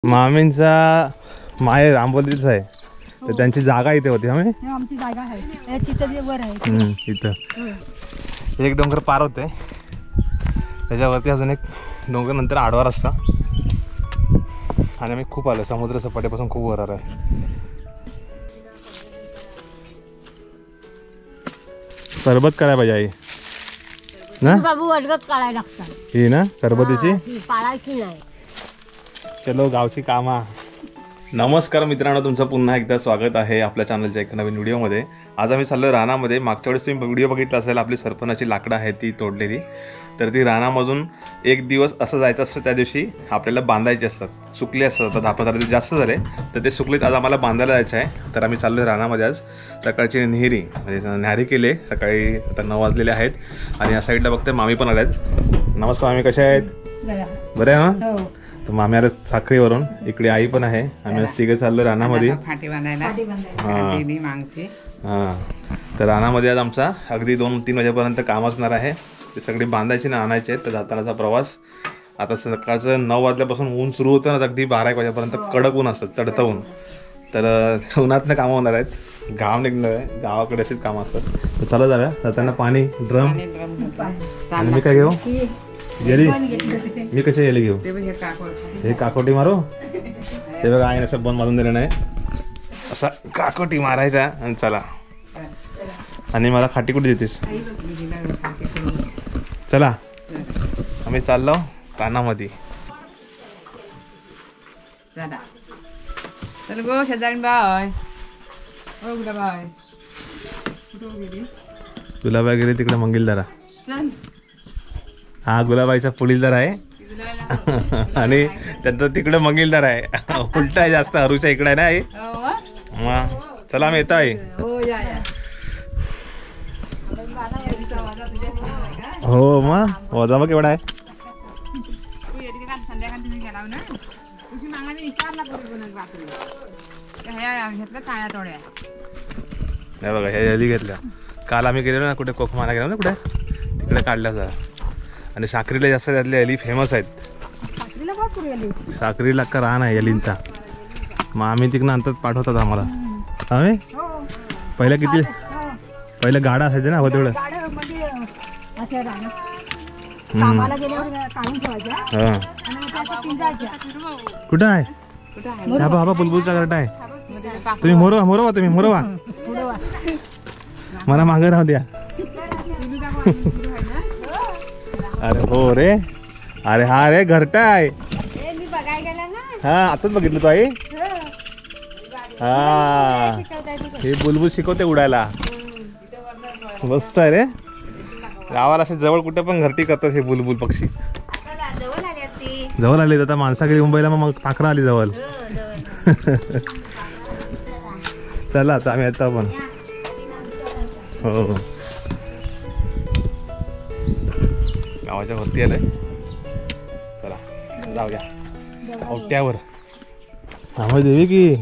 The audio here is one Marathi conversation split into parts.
मामींचा माहेर आंबोलीच आहे तर त्यांची जागा इथे होती. आमची जागा आहे चिचेच्या वर आहे. इथं एक डोंगर पार होते त्याच्यावरती अजून एक डोंगर नंतर आडवा रस्ता आणि आम्ही खूप आलो समुद्र सपाटीपासून खूप वर आहे. सरबत करायला पाहिजे आई ना बाबू अलगत काढायला लागतात ही ना सरबतीची पाळायची नाही. चलो गावची कामा. नमस्कार मित्रांनो, तुमचं पुन्हा एकदा स्वागत आहे आपल्या चॅनलच्या एका नवीन व्हिडिओमध्ये. आज आम्ही चाललो रानामध्ये. मागच्या वेळेस तुम्ही व्हिडिओ बघितला असेल, आपली सरपणाची लाकडं आहे ती तोडलेली. तर ती रानामधून एक दिवस असं जायचं असतं, त्या दिवशी आपल्याला बांधायचे असतात. सुकले असतात, आता 10-15 दिवस जास्त झाले तर ते सुकलेत. आज आम्हाला बांधायला जायचं आहे तर आम्ही चाललो रानामध्ये. आज सकाळची नेहरी म्हणजे न्याहारी केले सकाळी. आता 9 वाजलेले आहेत आणि या साईडला बघते मामी पण आल्यात. नमस्कार मामी, कशा आहेत? बरे आहे ना? तर मामी आले साखरीवरून. इकडे आई पण आहे. आम्ही आज तिघे चाललो रानामध्ये. हां, तर रानामध्ये आज आमचा अगदी 2-3 वाजेपर्यंत काम असणार आहे. ते सगळे बांधायचे ना आणायचे आहेत. तर जातानाचा प्रवास. आता सकाळचं 9 वाजल्यापासून ऊन सुरू होतं ना, अगदी 12-1 वाजेपर्यंत कडक ऊन असतं, चढतं ऊन. तर उन्हातनं कामं होणार आहेत. घाम निघणार आहे. गावाकडे असेच कामं असतात. तर चला जाऊया. जाताना पाणी ड्रम आणि मी काय घेऊ? गेली मी कशी गेली घेऊ? हे काकोटी मारू. ते बघा आहे असं बंद मारून दिलं नाही, असा काकोटी मारायचा आणि चला. आणि मला खाटी कुठे देतेस? चला आम्ही चाललो रानामध्ये. चल गो शेजारी बाय. गुलाबाई गेली तिकडे मंगिलदारा. हा गुलाबाईचा पुढीलदार आहे आणि त्यांचं तिकडे मंगिलदार आहे. उलटा आहे जास्त. हरूच्या इकडे आहे ना आई. मग चला आम्ही येतो आहे. हो मग वजा मग केवढा आहे? नाही बघा ह्या एली घेतल्या. काल आम्ही गेलो ना कुठे कोकमाला गेलो ना कुठे, तिकडे काढल्या जरा. आणि साखरीला जास्त त्यातल्या एली फेमस आहेत. साखरीला का रान आहे एलींचा. मग आम्ही तिकडनं अंतात पाठवतात आम्हाला. आम्ही पहिल्या किती पहिलं गाडा असायचं ना तेवढं. कुठं आहे? बाबा बुलबुलचा गरटा आहे. तुम्ही मोरवा तुम्ही मोरवा. मला मागे राहू द्या. अरे हो रे. अरे हा रे घरटा आहे. हा आताच बघितलं तू आई. हा हे बुलबुल शिकवते उडायला. मस्त आहे रे. गावाला असे जवळ कुठे पण घरटी करतात हे बुलबुल पक्षी. जवळ आले आता माणसाकडे मुंबईला, मग पाखरं आली जवळ. चला आता आम्ही आता पण हो गावाच्या वरती आलंय. चला जाऊया ओट्यावर. आम्हाला देवी की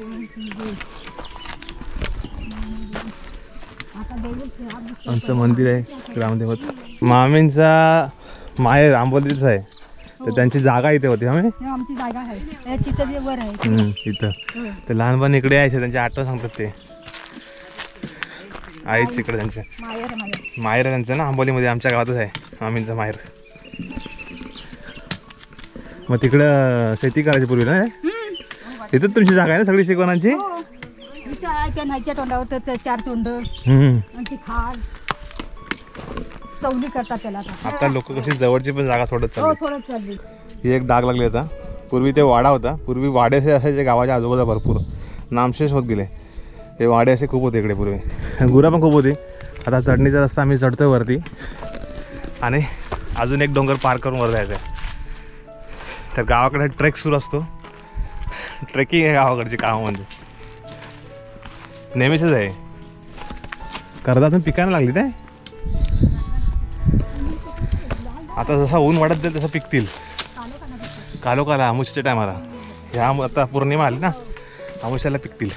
आमचं मंदिर आहे ग्रामदेवत. मामींचा माहेर आंबोलीच आहे तर त्यांची जागा इथे होती. आमची जागा आहे चिचेच्या वर आहे. इथं ते लहानपण इकडे यायचे. त्यांची आठवण सांगतात ते. आईच इकडे त्यांचे माहेर आहे त्यांचं ना आंबोलीमध्ये. आमच्या गावातच आहे मामींचं माहेर. मग तिकडं शेती करायची पूर्वी ना. इथं तुमची जागा आहे ना सगळी शिकवणांची. तोंडावर 4 तोंड खाल चवली करतात त्याला. आता लोक कशी जवळची पण जागा सोडत चालली. ही एक डाग लागली होता. पूर्वी ते वाडा होता. पूर्वी वाडे असे असायचे गावाच्या आजूबाजूला भरपूर. नामशेष होत गेले. हे वाडे असे खूप होते इकडे पूर्वी. गुरं पण खूप होती. आता चढणीचा रस्ता आम्ही चढतोय वरती आणि अजून एक डोंगर पार करून वर जायचं आहे. तर गावाकडे ट्रेक सुरू असतो. ट्रेकिंग आहे गावाकडची कामामध्ये नेहमीच आहे. कर्जातून पिकायला लागली ते. आता जसा ऊन वाढत जाईल तसं पिकतील. कालोखाला अमुष्याच्या टायमाला. ह्या आता पौर्णिमा आली ना, अमुष्याला पिकतील.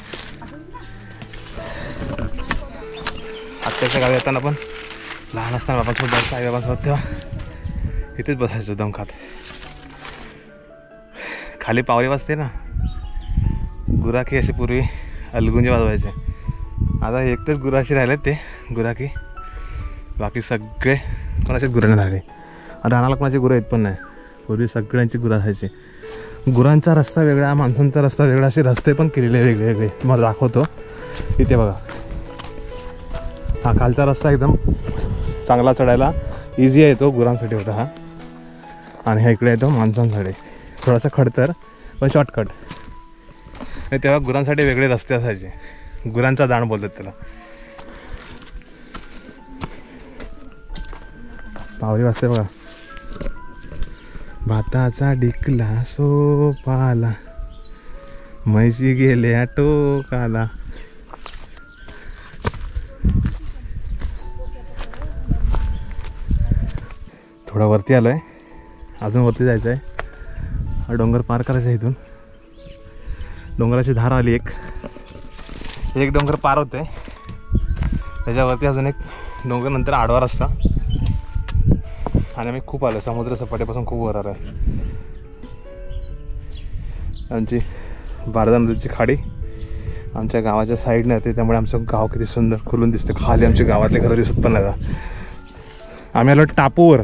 आत्याच्या गावी येताना पण लहान असताना बाबांसोबत आई बाबांसोबत तेव्हा इथेच बसायचो दम खात. खाली पावरी वाजते ना, गुराखी असे पूर्वी अलगुंजे वाजवायचे. आता एकटेच गुराशी राहिले ते गुराखी, बाकी सगळे कोणाचेच गुरं नाही राहिले. रानाला कोणाची गुरं येत पण नाही. पूर्वी सगळ्यांची गुरं असायची. गुरांचा रस्ता वेगळा, माणसांचा रस्ता वेगळा, असे रस्ते पण केलेले वेगळे वेगळे. तुम्हाला दाखवतो इथे बघा. हा खालचा रस्ता एकदम चांगला चढायला इझी आहे, तो गुरांसाठी होता हा. आणि हा इकडे येतो माणसांसाठी, थोडासा खडतर पण शॉर्टकट. आणि तेव्हा गुरांसाठी वेगळे रस्ते असायचे, गुरांचा दाण बोलतात त्याला. पावरी वाजते बघा. भाताचा डिकला सोपाला, म्हैशी गेल्या टोकाला. थोडा वरती आलो आहे, अजून वरती जायचं आहे. हा डोंगर पार करायचा आहे. इथून डोंगराची धार आली, एक डोंगर पार होते, त्याच्यावरती अजून एक डोंगर, नंतर आडवा रस्ता. आणि आम्ही खूप आलो, समुद्र सपाटीपासून खूप वर आलो आहे. आमची बारदा नदीची खाडी आमच्या गावाच्या साईडने येते, त्यामुळे आमचं गाव किती सुंदर खुलून दिसते. खाली आमच्या गावातले घरं दिसत पण नाही. आम्ही आलो टापूवर.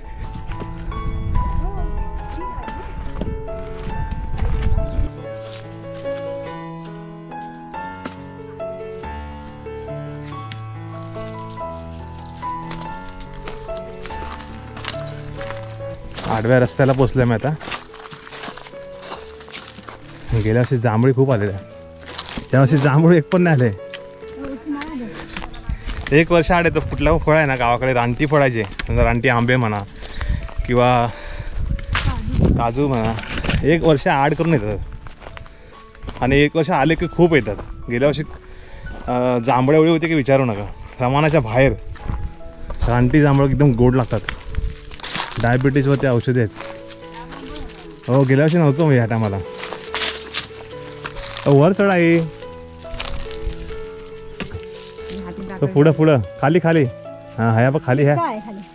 आडव्या रस्त्याला पोचलोय मी आता. गेल्या वर्षी जांभळी खूप आलेल्या, त्यावर्षी जांभूळ एक पण नाही आले. एक वर्ष आड येतो. कुठलं फळ आहे ना गावाकडे, रानटी फळायचे, रानटी आंबे म्हणा किंवा काजू म्हणा, एक वर्ष आड करून येतात. आणि एक वर्ष आले की खूप येतात. गेल्या वर्षी जांभळं एवढी होती की विचारू नका, प्रमाणाच्या बाहेर. रानटी जांभळं एकदम गोड लागतात, डायबिटीजवरती औषधी आहेत. हो, गेल्या वर्षी नव्हतं मी ह्या टायमाला. वर चढ आहे, पुढं पुढं खाली खाली. हां ह्या बघ खाली, ह्या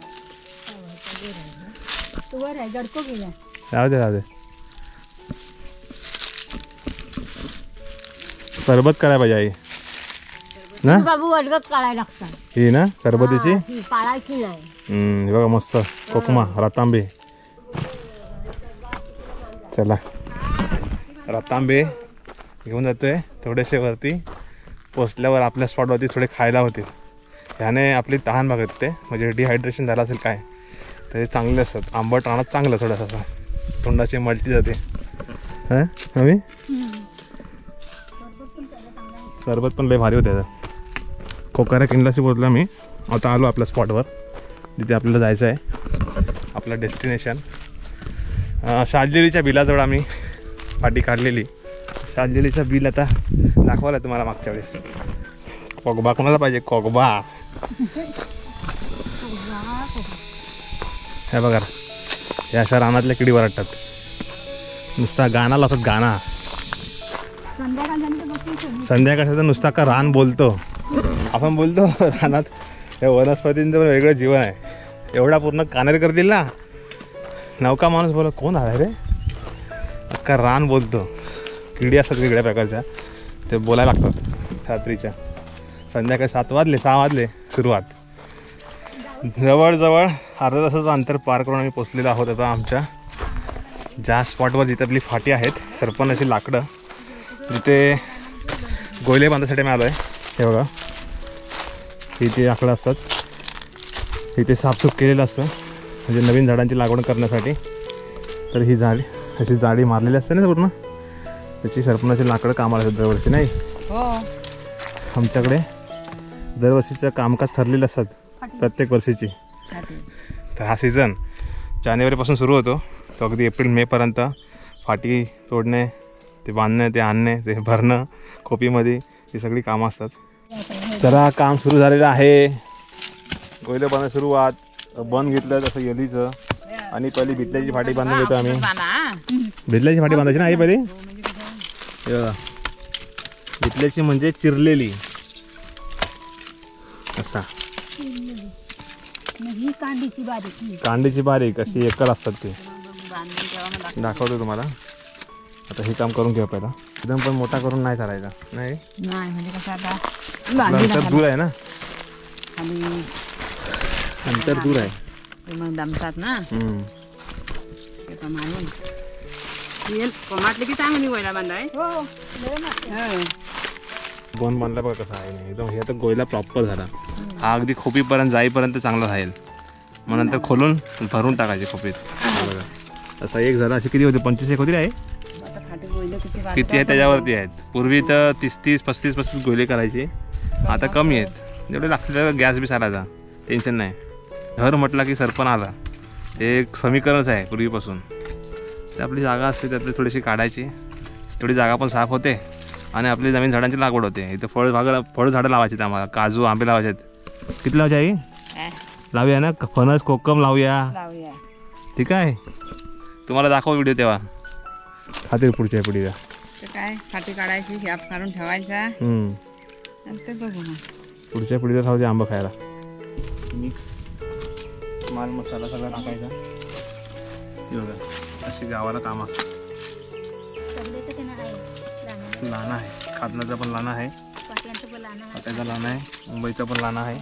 राहू दे राहू दे. सरबत करायला पाहिजे आई ना, बाबू अलगद काढायला लागतात ही ना सरबतीची. पाळायची नाही. बघा मस्त कोकमा रतांबे. चला रतांबे घेऊन जातोय. थोडेसे वरती पोचल्यावर आपल्या स्पॉटवरती थोडे खायला होतील. ह्याने आपली तहान भागत ते, म्हणजे डिहायड्रेशन झालं असेल काय तर ते चांगले असतात. आंबट राहणार चांगलं, थोडंसं तोंडाची मळती जाते. हां आम्ही सरबत पण लय भारी होते. कोकाऱ्या किनलाची बोलला मी. आता आलो आपल्या स्पॉटवर जिथे आपल्याला जायचं आहे, आपलं डेस्टिनेशन. शालजेलीच्या बिलाजवळ आम्ही पाठी काढलेली. शालजेलीचा बिल आता दाखवलं तुम्हाला मागच्या वेळेस. कोगबा कोणाला पाहिजे, कोगबा. हे बघा, या अशा रानातल्या किडी वरटतात. नुसता गाणा लावतात, गाणा. संध्याकाळचा तर नुसता का रान बोलतो. आपण बोलतो रानात या वनस्पतींचं पण वेगळं जीवन आहे. एवढा पूर्ण कानेर करतील ना. नौका माणूस बोला कोण आहे रे, अख्खा रान बोलतो. किडी असतात वेगळ्या प्रकारच्या, ते बोलायला लागतात रात्रीच्या. संध्याकाळी 7 वाजले 6 वाजले सुरुवात. जवळजवळ अर्धा तासाचं अंतर पार करून आम्ही पोचलेलो आहोत आता आमच्या ज्या स्पॉटवर, जिथे आपली फाटी आहेत. सरपणाची लाकडं जिथे गोयले बांधण्यासाठी मी आलो आहे. हे बघा, इथे लाकडं असतात. इथे साफसूफ केलेलं असतं, म्हणजे नवीन झाडांची लागवड करण्यासाठी. तर ही झाडी अशी जाडी मारलेली असते ना पूर्ण, त्याची सरपणाची लाकडं कामाला असतात दरवर्षी. नाही आमच्याकडे दरवर्षीचं कामकाज ठरलेलं असतात प्रत्येक वर्षीची. तर हा सीझन जानेवारीपासून सुरू होतो, तो अगदी एप्रिल मेपर्यंत फाटी तोडणे, ते बांधणे, ते आणणे, ते भरणं खोपीमध्ये, ही सगळी कामं असतात. जरा काम सुरू झालेलं आहे. गोयले बांधायला सुरुवात. बन घेतलं तसं येलीचं. आणि पहिली भितल्याची फाटी बांधून घेतो आम्ही. भितल्याची फाटी बांधायची ना आई पहिली. भितल्याची म्हणजे चिरलेली असा. कांडीची बारीक अशी एकल असतात ते. दाखवतो तुम्हाला. आता हे काम करून घ्या पहिला. एकदम पण मोठा करून नाही चालायचा. नाही नाही म्हणजे कसं आता अंतर दूर आहे ना, आणि अंतर दूर आहे. ते मग दमतात ना ते मारून तेल कोमाटले की चांगली व्हायला बांधाय. हो गोंद बांधला बघा कसा आहे नाही एकदम. हे आता गोयला प्रॉपर झाला. हा अगदी खोपीपर्यंत जाईपर्यंत चांगला राहील. मग नंतर खोलून भरून टाकायचे खोपीत. बघा तसा एक झाला. अशी किती होते? 25 एक होती आहे. किती आहे त्याच्यावरती आहेत. पूर्वी तर 30-30, 35-35 गोयले करायचे. आता कमी आहेत. जेवढे लागतील त्याचा गॅस बी सारायचा, टेन्शन नाही. घर म्हटलं की सरपण आला. ते एक समीकरणच आहे पूर्वीपासून. ते आपली जागा असते त्यातली थोडीशी काढायची, थोडी जागा पण साफ होते आणि आपली जमीन झाडांची लागवड होते. इथं फळ झाडं लावायची आहेत आम्हाला. काजू आंबे लावायचे आहेत. किती लावायचे आई? लावूया ना. फणस कोकम लावूया. ठीक आहे. तुम्हाला दाखव व्हिडिओ तेव्हा खातील पुढच्या पिढीला. काय फाटी काढायची, गॅप काढून ठेवायचा. ते बघू मग पुढच्या पिढीला खाऊ दे आंबा खायला. मिक्स माल मसाला सगळा टाकायचा. बघा अशी गावाला काम असतं. लाना आहे, खादनाचा पण लाना आहे, पाट्याचा लाना आहे, मुंबईचा पण लाना आहे.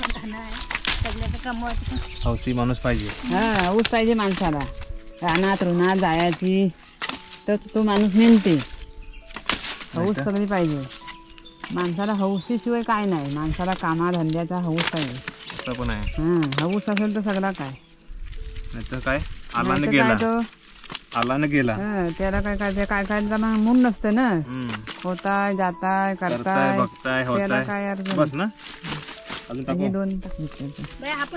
हौसी माणूस पाहिजे. हा ऊस पाहिजे माणसाला. रानात रुणात जायची तर तो माणूस नेमते. हौस सगळी पाहिजे माणसाला. हौसीशिवाय काय नाही. माणसाला कामाधंद्याचा हौस पाहिजे. पण आहे. हौस असेल तर सगळा काय. नाही तर काय आलाने गेला. आलाने गेला. त्याला काय काय काय काय मूड नसतं ना. होताय जाताय करताय बघताय त्याला काय अर्थ बस ना. अजून टाकू. दोन आपण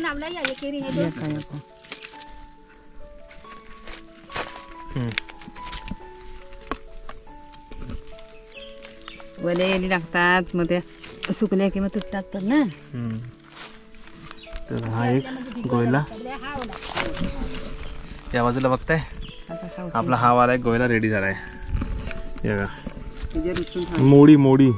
वलेली लागतात. मग ते सुकल्या की मग तूप टाकतात ना. तर हा एक गोयला या बाजूला बघताय. आपला हा वाला एक गोयला रेडी झालाय. मोडी मोडी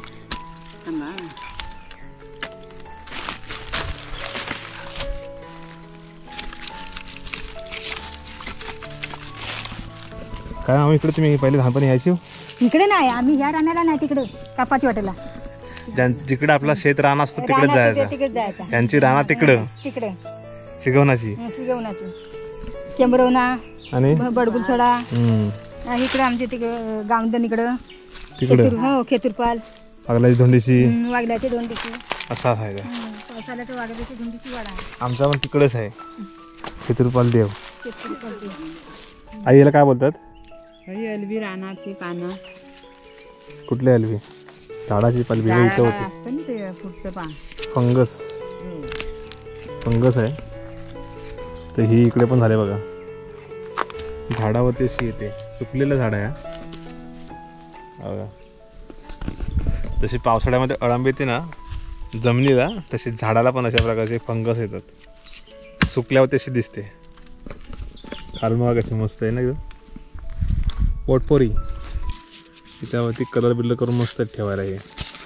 काय आम्ही इकडे. तुम्ही पहिले लहानपणी यायची? इकडे नाही. आम्ही ह्या रानाला नाही, तिकडे कापाची वाटेला. जिकडे आपला शेत रान असतं तिकडे जायचं. तिकडे जायचं. त्यांची राना तिकडं तिकडे शिगवणाची शिगवणाची केंबरवणा आणि बडगुलछडा. इकडे आमच्या तिकडे गावंदन इकडं तिकडे हो खेतुरपाल पागलाची धोंडीची वागल्याची दोंडीची असा आहे. पावसाळ्यात वागल्याची दोंडीची वाडा आहे. आमचा पण तिकडेच आहे. खेतुरपाल देव. आई याला काय बोलतात? अलवी रानाची पानं. कुठली अलवी? झाडाची पालवी इथं होती. असतं ना ते फुटतं पान. फंगस फंगस आहे. तर ही इकडे पण झाले बघा. झाडावरती अशी येते. सुकलेलं झाड आहे बघा. जशी पावसाळ्यामध्ये अळंबी येते ना जमिनीला, तशी झाडाला पण अशा प्रकारचे फंगस येतात. सुकल्यावर तशी दिसते. खालून बघा कशी मस्त आहे ना एकदम. पोटपोरी त्यावरती कलर बिलर करून मस्त ठेवायला. हे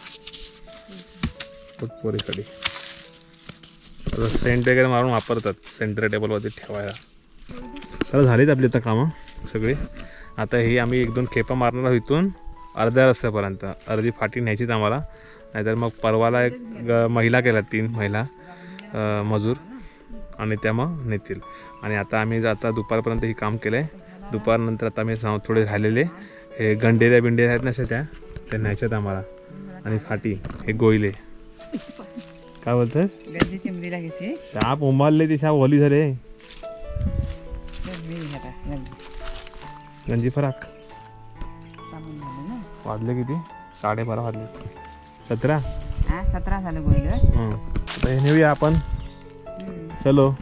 पोटपोरीसाठी सेंट वगैरे मारून वापरतात सेंटर टेबलवरती ठेवायला. तर झालीच आपली आता कामं सगळी. आता ही आम्ही 1-2 खेपा मारणार आहोत इथून अर्ध्या रस्त्यापर्यंत. अर्धी फाटी न्यायचीच आम्हाला. नाहीतर मग परवाला एक महिला केला, 3 महिला मजूर आणि त्या मग नेतील. आणि आता आम्ही आता दुपारपर्यंत ही काम केलं आहे. दुपारनंतर आता आम्ही थोडे राहिलेले हे गंडेल्या बिंडेल्या आहेत ना अशा त्या न्यायच्यात आम्हाला. आणि फाटी हे गोयले काय बोलतात? गंजी चिमडीला घ्यायची. शाप उमारले ती शाप ओली झाले. गंजी फराक वाजले किती? 12:30 वाजले. 17 17 झालं गोयलं. हे नेऊया आपण. चलो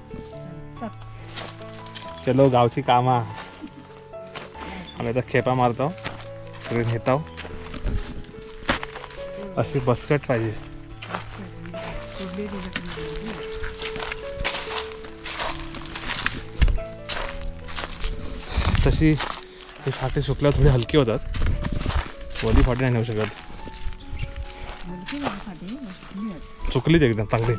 चलो गावची कामा. आम्ही आता खेपा मारतो सगळे नेताव. अशी बसकट पाहिजे. तशी ती फाटी सुकल्यावर थोडी हलकी होतात. वली फाटी नाही नेऊ शकत. सुकलीत एकदम चांगली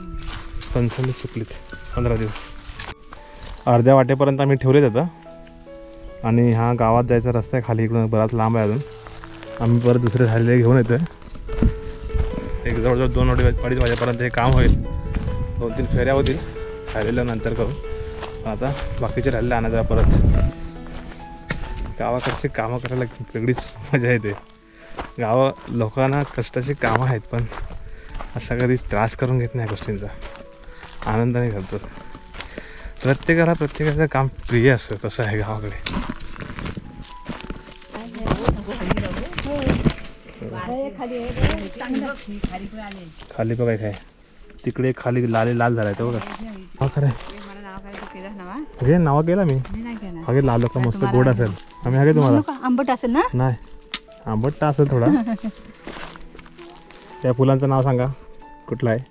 सणसणीत सुकलीत. 15 दिवस. अर्ध्या वाटेपर्यंत आम्ही ठेवलेत. आता आणि हा गावात जायचा रस्ता आहे खाली, इकडून बराच लांब आहे अजून. आम्ही परत दुसरे राहिलेले घेऊन येतो आहे. एक जवळजवळ 2-2:30 वाजेपर्यंत हे काम होईल. 2-3 फेऱ्या होतील, राहिलेलं नंतर करू. आता बाकीचे राहिले आणायचं परत. गावाकडची कामं करायला वेगळीच मजा येते. लोकांना कष्टाची कामं आहेत, पण असा कधी त्रास करून घेत नाही गोष्टींचा, आनंदाने करतो. प्रत्येकाला प्रत्येकाचं काम प्रिय असतं, तसं आहे गावाकडे. खाली बघाय काय तिकडे खाली लाल झालाय तो बघा. खरं हे नावा केला मी हागे लाल का मस्त गोड असेल. आम्ही हागे तुम्हाला आंबट असेल ना? नाही, आंबट असेल थोडा. त्या फुलांचं नाव सांगा, कुठलं आहे?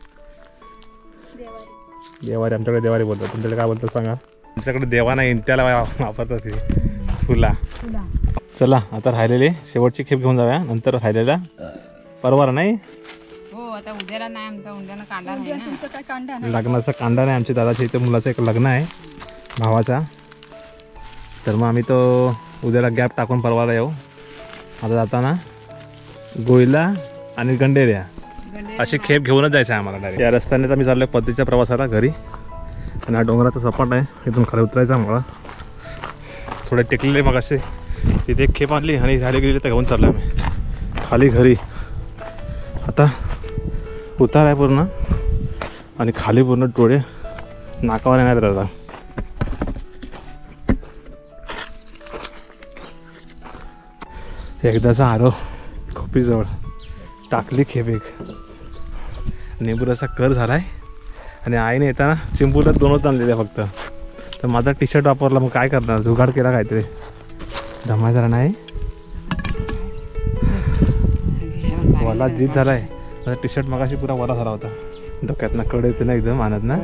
देवारी. आमच्याकडे देवारी बोलतात, तुमच्याकडे काय बोलतात सांगा? आमच्याकडे देवा नाही, त्याला वापरतात ती फुला. चला आता राहिलेले शेवटची खेप घेऊन जाऊया, नंतर राहिलेला परवार नाही. हो, आता उद्याला नाही, आमचा उद्याला कांदा नाही ना. तुमचं काय कांदा नाही? लग्नाचा कांदा नाही आमच्या दादाच्या इथे, मुलाचं एक लग्न आहे भावाचा. तर मग आम्ही तो उद्याला गॅप टाकून परवाला येऊ. आता जाताना गोयला आणि गंडेऱ्या अशी खेप घेऊनच जायचं आहे आम्हाला डायरेक्ट. या रस्त्याने आम्ही चाललो आहे पद्धतीच्या प्रवासाला घरी. आणि हा डोंगराचा सपाट आहे, इथून खाली उतरायचं आम्हाला. थोडे टेकलेले मग असे तिथे एक खेप आणली आणि झाले गेले तर घेऊन चाललो आम्ही खाली घरी. आता उतार आहे पूर्ण आणि खाली पूर्ण डोळे नाकावर येणार आहेत. आता एकदाचा आरो खोपीजवळ टाकली खेप एक. नेबुराचा कर झाला आहे आणि आईने येताना चिंबूला 2च आणलेले फक्त. तर माझा टी शर्ट वापरला, मग काय करणार, जुगाड केला काहीतरी. धमाय जरा नाही वला जीत झाला आहे. माझा टी शर्ट मगाशी पुरा वला झाला होता, डोक्यातनं कडे येते ना एकदम आणत ना.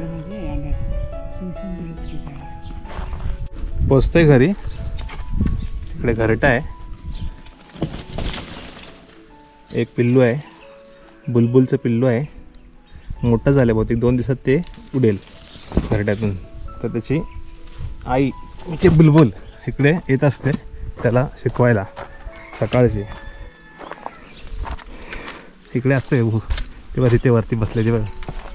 पोचतोय घरी, इकडे घरटा आहे, एक पिल्लू आहे, बुलबुलचं पिल्लू आहे. मोठं झालं बहुतेक, 2 दिवसात ते उडेल घरट्यातून. तर त्याची आई म्हणजे बुलबुल इकडे येत असते त्याला शिकवायला. सकाळची इकडे असते तेव्हा तिथे वरती बसलेली बघा.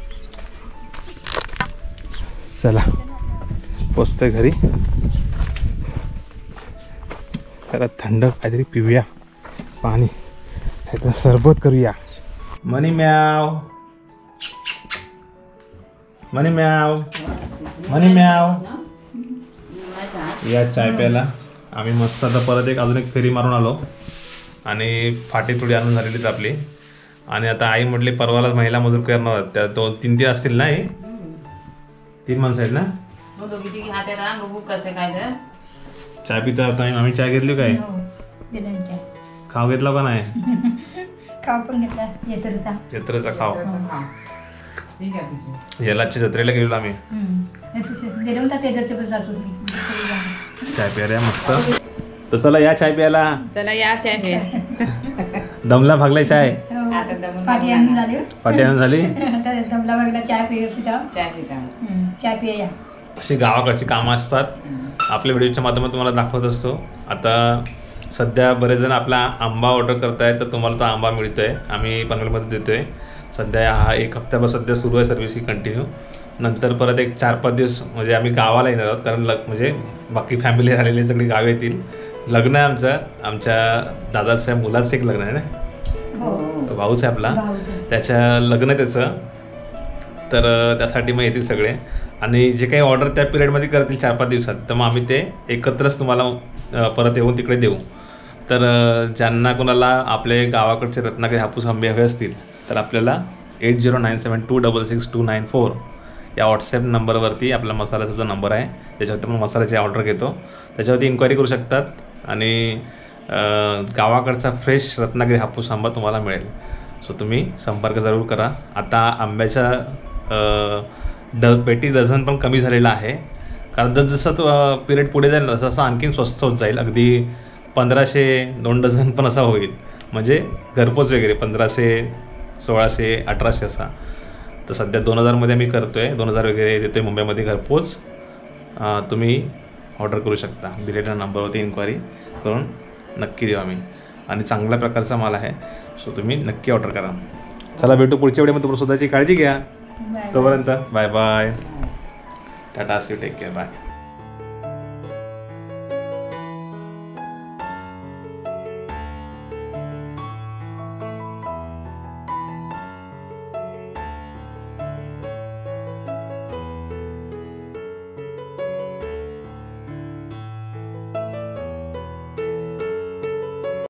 चला पोचतोय घरी. त्याला थंड काहीतरी पिऊया, पाणी सरबत करूया. मनी म्याव, मनी म्याव, मनी म्याव. या चाय प्यायला आम्ही मस्त आता परत अजून एक फेरी मारून आलो आणि फाटी थोडी आणून झालेलीच आपली. आणि आता आई म्हटली परवाला महिला मजूर करणार, त्या 2-3 असतील ना. हे 3 माणसं आहेत ना. चाय पितो आता आम्ही. चाय घेतली काय? खाव घेतला का नाही? खाव पण घेतला, जत्रेचा खाव. यालाच्या जत्रेला गेलो आम्ही. चाय प्यायला मस्त. तर चला या चाय प्यायला. चला या चाय प्या. दमला भागलाय चाय. पाट्यानं झाली. चाय पिया. अशी गावाकडची कामं असतात, आपल्या व्हिडिओच्या माध्यमातून तुम्हाला दाखवत असतो. आता सध्या बरेच जण आपला आंबा ऑर्डर करतायत, तर तुम्हाला तो आंबा मिळतोय, आम्ही पनवेलमध्ये देतोय. सध्या हा 1 हप्त्याभर सध्या सुरू आहे सर्व्हिस ही कंटिन्यू. नंतर परत एक 4-5 दिवस म्हणजे आम्ही गावाला येणार आहोत, कारण म्हणजे बाकी फॅमिली झालेली सगळी गाव येतील. लग्न आहे आमच्या दादाच्या मुलाचं एक लग्न आहे ना, भाऊच आहे आपला, त्याच्या लग्न त्याचं. तर त्यासाठी मग येतील सगळे. आणि जे काही ऑर्डर त्या पिरियडमध्ये करतील 4-5 दिवसात, तर मग आम्ही ते एकत्रच तुम्हाला परत येऊन तिकडे देऊ. तर ज्यांना कोणाला आपले गावाकडचे रत्नागिरी हापूस आंबे हवे असतील तर आपल्याला 8097266294 या व्हॉट्सॲप नंबरवरती आपला मसाल्याचा जो नंबर आहे त्याच्यावरती आपण मसाल्याची ऑर्डर घेतो, त्याच्यावरती इन्क्वायरी करू शकतात. आणि गावाकडचा फ्रेश रत्नागिरी हापूस आंबा तुम्हाला मिळेल. सो तुम्ही संपर्क जरूर करा. आता आंब्याच्या पेटी डझन पण कमी झालेला आहे, कारण जसं तो पिरियड पुढे जाईल ना तसं आणखीन स्वस्त होत जाईल. अगदी 1500 2 डझन पण असा होईल, म्हणजे घरपोच वगैरे 1500 1600 1800 असा. तर सध्या 2000मध्ये आम्ही करतो आहे, 2000 वगैरे देतो आहे मुंबईमध्ये घरपोच. तुम्ही ऑर्डर करू शकता. दिलेल्या नंबरवरती इन्क्वायरी करून नक्की देऊ आम्ही. आणि चांगल्या प्रकारचा माल आहे, सो तुम्ही नक्की ऑर्डर करा. चला भेटू पुढच्या व्हिडिओमध्ये. तुम्हाला स्वतःची काळजी घ्या. तोपर्यंत bye bye. Tata, see you, take care, bye.